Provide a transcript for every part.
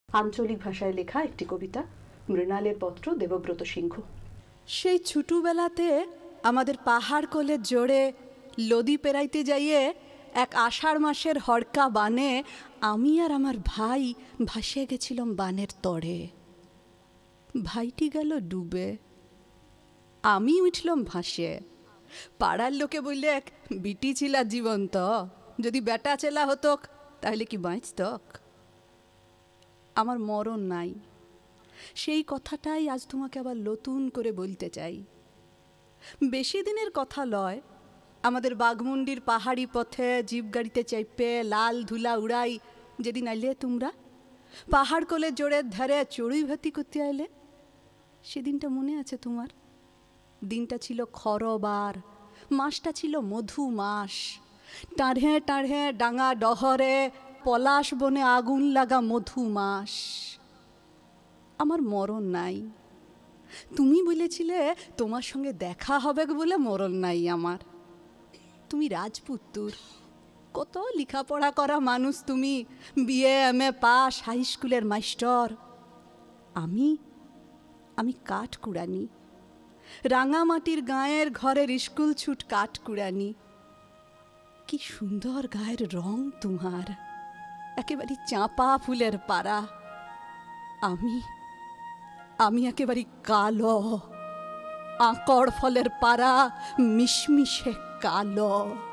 আঞ্চলিক ভাষায় লেখা একটি কবিতা, মৃণালের পত্র, দেবব্রত সিংহ। সেই ছোটবেলাতে আমাদের পাহাড় কোলে জোড়ে লদি পেরাইতে যাইয়ে এক আষাঢ় মাসের হড়কা বানে আমি আর আমার ভাই ভাসিয়ে গেছিলাম বানের তড়ে। ভাইটি গেল ডুবে, আমি উঠলাম ভাসে। পাড়ার লোকে বললে এক বিটি ছিলা জীবন্ত, যদি বেটা চেলা হতক তাহলে কি বাঁচতক। আমার মরণ নাই, সেই কথাটাই আজ তোমাকে আবার নতুন করে বলতে চাই। বেশি দিনের কথা লয়, আমাদের বাঘমুন্ডির পাহাড়ি পথে জিপ গাড়িতে চাইপে লাল ধুলা উড়াই যেদিন আইলে তোমরা পাহাড় কোলে জোরের ধারে চড়ুই ভাতি করতে আইলে, সেদিনটা মনে আছে তোমার? দিনটা ছিল খরবার, মাসটা ছিল মধু মাস। টাঁড়ে টাঁড়ে ডাঙা ডহরে পলাশ বনে আগুন লাগা মধু মাস। আমার মরণ নাই, তুমি বলেছিলে তোমার সঙ্গে দেখা হবে বলে মরণ নাই আমার। তুমি রাজপুত্তুর, কত লেখাপড়া করা মানুষ তুমি, বিএ এমএ পাস, হাই স্কুলের মাস্টার। আমি কাঠকুড়ানি, রাঙামাটির গাঁয়ের ঘরের স্কুল ছুট কাঠকুড়ানি। কি সুন্দর গায়ের রং তোমার, একেবারে চাঁপা ফুলের পাড়া। আমি একেবারে কালো, আঁকড় ফলের পাড়া, মিশমিশে কালো।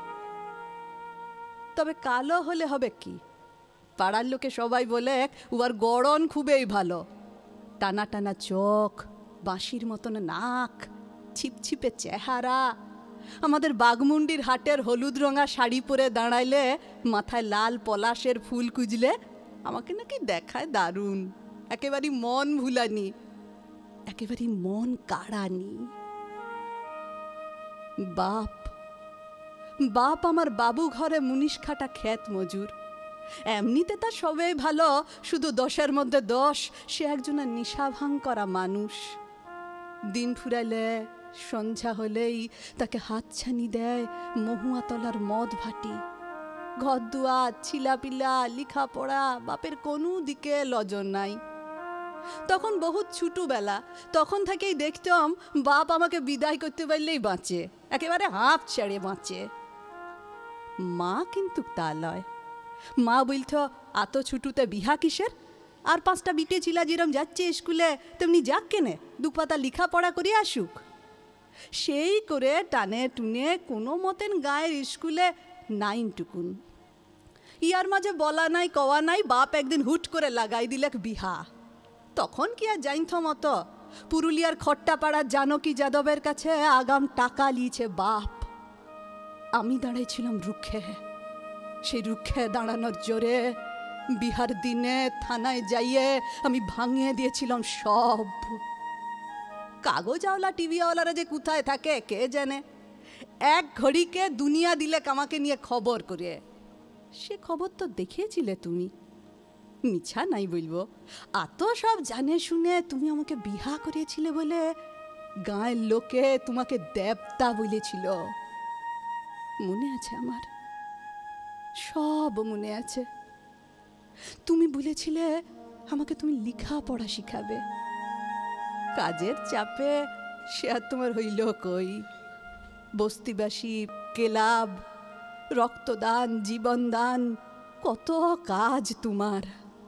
তবে কালো হলে হবে কি, পাড়ার লোকে সবাই বলে উয়ার গড়ন খুবই ভালো। টানা টানা চোখ, বাঁশির মতন নাক, ছিপছিপে চেহারা। আমাদের বাঘমুন্ডির হাটের হলুদ রঙা শাড়ি পরে দাঁড়াইলে, মাথায় লাল পলাশের ফুল কুজলে আমাকে নাকি দেখায় দারুণ। একেবারে মন ভুলানি, একেবারে মন কাড়ানি। বাপ আমার বাবু ঘরে মুনিশ খাটা ক্ষেত মজুর। এমনিতে তার সবাই ভালো, শুধু 10-এর মধ্যে 10, সে একজনের নিশা ভাঙ করা মানুষ। দিন ফুরাইলে সন্ধ্যা হলেই তাকে হাতছানি দেয় মহুয়াতলার মদ ভাটি। ঘর দুয়ার, ছিলাপিলা, লেখাপড়া, বাপের কোনো দিকে লজর নাই। তখন বহুত ছোটবেলা, তখন থেকেই দেখতাম বাপ আমাকে বিদায় করতে পারলেই বাঁচে, একেবারে হাঁপ ছেড়ে বাঁচে। মা কিন্তু তা লয়। মা বলত, এত ছুটুতে বিহা কিসের? আর 5টা বিটে ছিলা যেরম যাচ্ছে স্কুলে, তেমনি যাক কেনে, 2 পাতা লেখাপড়া করে আসুক। সেই করে টানে টুনে কোনো মতেন গায়ের স্কুলে 9 টুকুন। ইয়ার মাঝে বলা নাই কওয়া নাই, বাপ একদিন হুট করে লাগাই দিলেক বিহা। তখন কি আর জাইনথ মতো, পুরুলিয়ার খট্টাপাড়ার জানকী যাদবের কাছে আগাম টাকা লিয়েছে বাপ। আমি দাঁড়াইছিলাম রুক্ষে, সেই রুক্ষে দাঁড়ানোর জোরে বিহার দিনে থানায় যাইয়ে আমি ভাঙিয়ে দিয়েছিলাম সব। কাগজওয়ালা টিভিওয়ালারা যে কোথায় থাকে কে জানে, এক ঘড়িকে দুনিয়া দিলে আমাকে নিয়ে খবর করে। সে খবর তো দেখিয়েছিলে তুমি, মিছা নাই বলবো। এত সব জানে শুনে তুমি আমাকে বিহা করিয়েছিলে বলে গাঁয়ের লোকে তোমাকে দেবতা বলেছিল। মনে আছে আমার, সব মনে আছে। তুমি বলেছিলে আমাকে তুমি লেখাপড়া শিখাবে। কাজের চাপে সে আর তোমার হইল কই। বস্তিবাসী, ক্লাব, রক্তদান, জীবনদান, কত কাজ তোমার।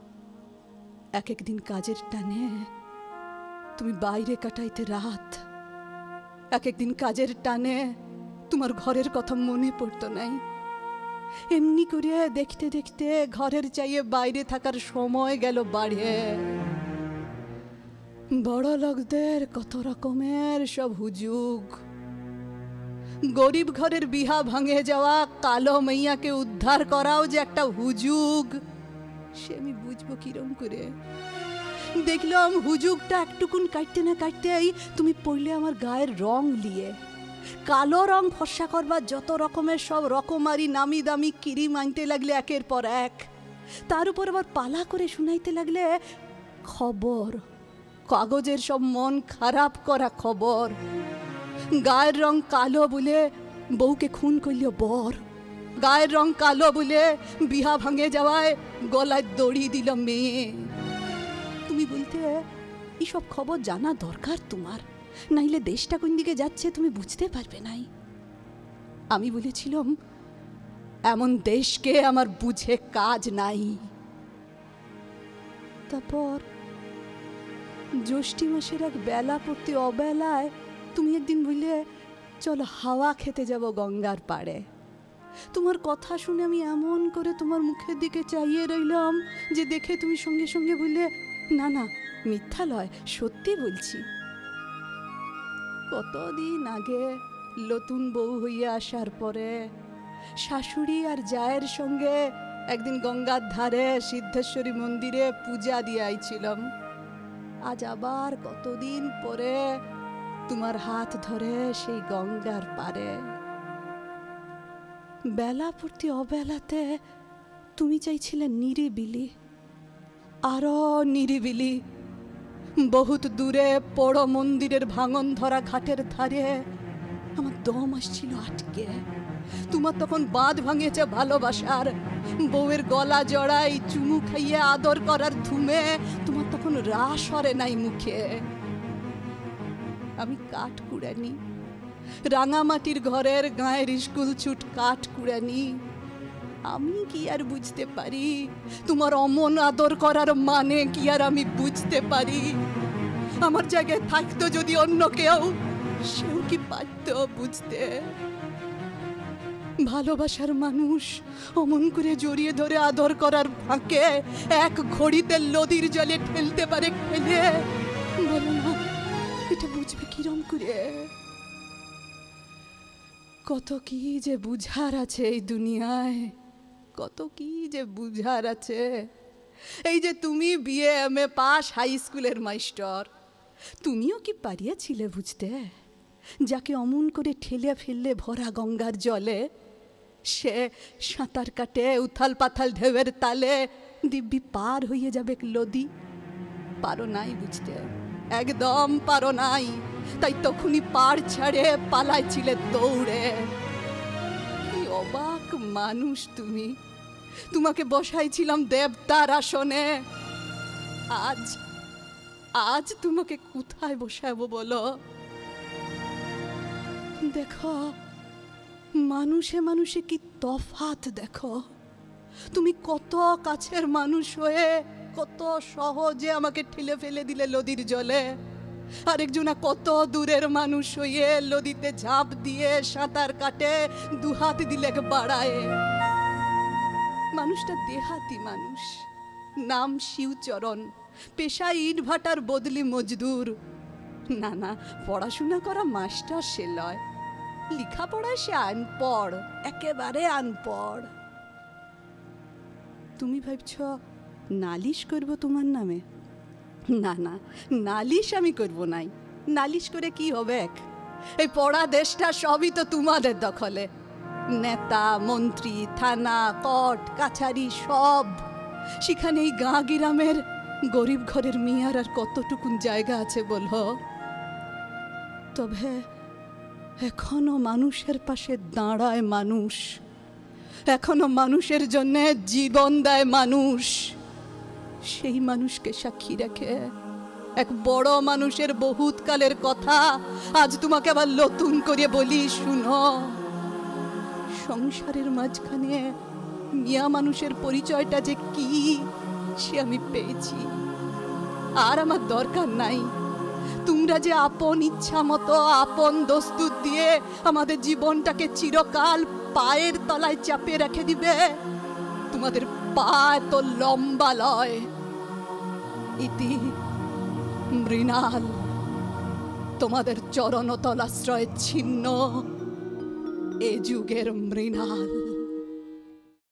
এক একদিন কাজের টানে তুমি বাইরে কাটাইতে রাত। এক একদিন কাজের টানে তোমার ঘরের কথা মনে পড়তো নাই। এমনি করে দেখতে দেখতে ঘরের চাইয়ে বাইরে থাকার সময় গেল বাড়ে। বড় লোকদের কত রকমের সব হুজুগ। গরিব ঘরের বিহা ভাঙে যাওয়া কালো মাইয়াকে উদ্ধার করাও যে একটা হুজুগ, সে আমি বুঝবো কিরম করে। দেখলাম হুজুগটা একটুকুন কাটতে না কাটতেই তুমি পড়লে আমার গায়ের রং লিয়ে। কালো রং ফর্সা করবার যত রকমের সব রকমারি নামি দামি ক্রিম আনতে লাগলে একের পর এক। তার উপর আবার পালা করে শুনাইতে লাগলে খবর, কাগজের সব মন খারাপ করা খবর। গায়ের রং কালো বলে বউকে খুন করল বর, গায়ের রং কালো বলে বিহা ভাঙে যাওয়ায় গলায় দড়ি দিল মেয়ে। তুমি বলতে এইসব খবর জানা দরকার তোমার, নাইলে দেশটা কোন দিকে যাচ্ছে তুমি বুঝতে পারবে নাই। আমি বলেছিলাম এমন দেশকে আমার বুঝে কাজ নাই। তারপর জ্যৈষ্ঠী মাসের এক বেলা পড়তে অবেলায় তুমি একদিন বললে চলো হাওয়া খেতে যাব গঙ্গার পাড়ে। তোমার কথা শুনে আমি এমন করে তোমার মুখের দিকে চাইয়ে রইলাম যে দেখে তুমি সঙ্গে সঙ্গে বললে না না মিথ্যা লয়, সত্যি বলছি। কতদিন আগে নতুন বউ হইয়া আসার পরে শাশুড়ি আর জায়ের সঙ্গে একদিন গঙ্গার ধারে সিদ্ধেশ্বরী মন্দিরে পূজা দিয়ে আইছিলাম। আজ আবার কতদিন পরে তোমার হাত ধরে সেই গঙ্গার পারে। বেলা পড়তে অবেলাতে তুমি চাইছিলে নিরিবিলি, আরো নিরিবিলি। বহুত দূরে বড় মন্দিরের ভাঙন ধরা ঘাটের ধারে আমার দম আসছিল আটকে। তোমার তখন বাঁধ ভাঙিয়েছে ভালোবাসার, বউয়ের গলা জড়াই চুমু খাইয়ে আদর করার ধুমে তোমার তখন রাস হরে নাই মুখে। আমি কাঠ কুড়ানি, রাঙামাটির ঘরের গায়ের স্কুল ছুট কাঠ কুড়ানি। আমি কি আর বুঝতে পারি তোমার অমন আদর করার মানে কি আর আমি বুঝতে পারি? আমার জায়গায় থাকতো যদি অন্য কেউ, সেও কি পারত বুঝতে? ভালোবাসার মানুষ অমন করে জড়িয়ে ধরে আদর করার ফাঁকে এক ঘড়িতে নদীর জলে ঠেলতে পারে ফেলে? বলো না, এটা বুঝবে কিরম করে? কত কি যে বুঝার আছে এই দুনিয়ায়, কত কি যে বুঝার আছে। এই যে তুমি বিএ এমএ পাস হাই স্কুলের মাস্টার, তুমিও কি পারিয়াছিলে বুঝতে যাকে অমন করে ঠেলে ফেললে ভরা গঙ্গার জলে সে সাঁতার কাটে উথাল পাথাল ঢেউয়ের তালে দিব্যি পার হইয়ে যাবে নদী? পারো নাই বুঝতে, একদম পারো নাই। তাই তখনই পাড় ছাড়ে পালাইছিলে দৌড়ে। কি অবাক মানুষ তুমি! তোমাকে বসাইছিলাম দেবতার আসনে, আজ আজ তোমাকে কোথায় বসাবো বলো? দেখো মানুষে মানুষে কি তফাৎ দেখো। তুমি কত কাছের মানুষ হয়ে কত সহজে আমাকে ঠেলে ফেলে দিলে নদীর জলে, আরেকজনা কত দূরের মানুষ হয়ে নদীতে ঝাঁপ দিয়ে সাঁতার কাটে দুহাত দিলে বাড়ায়। মানুষটা দেহাতি মানুষ, নাম শিবচরণ, পেশায় ইট ভাটার বদলি মজদুর। না না, পড়াশোনা করা মাস্টার সে লয়, লেখাপড়ায় সে আনপড়, একেবারে আনপড়। তুমি ভাবছ নালিশ করব তোমার নামে? না না, নালিশ আমি করব নাই। নালিশ করে কি হবে? এই পড়া দেশটা সবই তো তোমাদের দখলে। নেতা মন্ত্রী থানা কোর্ট কাছারি সব সেখানে। এই গাঁ গ্রামের গরিব ঘরের মিয়ার আর কতটুকুন জায়গা আছে বলো? তবে এখনো মানুষের পাশে দাঁড়ায় মানুষ, এখনো মানুষের জন্য জীবন দেয় মানুষ। সেই মানুষকে সাক্ষী রেখে এক বড় মানুষের বহুত কালের কথা আজ তোমাকে আবার নতুন করে বলি, শুনো। সংসারের মাঝখানে মিয়া মানুষের পরিচয়টা যে কি সে আমি পেয়েছি। আর আমার দরকার নাই। তোমরা যে আপন ইচ্ছা মতো আপন দস্তুর দিয়ে আমাদের জীবনটাকে চিরকাল পায়ের তলায় চাপে রেখে দিবে, তোমাদের পা এত লম্বা লয়। ইতি মৃণাল, তোমাদের চরণতলাশ্রয় ছিন্ন এ যুগের মৃণাল।